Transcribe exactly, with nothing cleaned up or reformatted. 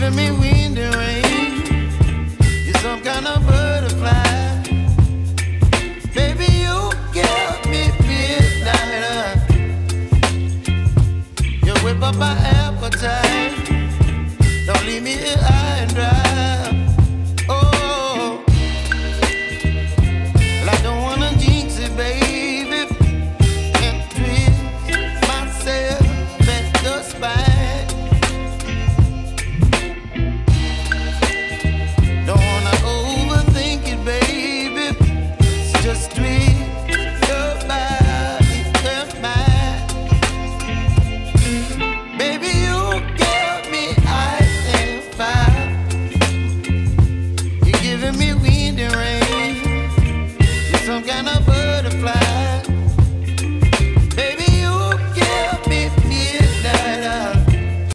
giving me wind and rain. You're some kind of butterfly. Baby, you give me midnight. You whip up my appetite. Don't leave me here high and dry. Oh, well, I don't wanna jinx it, baby, and twist myself at the spine. Don't wanna overthink it, baby. It's just twist your body and mine. Baby, you give me ice and fire. You're giving me wind and rain. You're some kind of butterfly.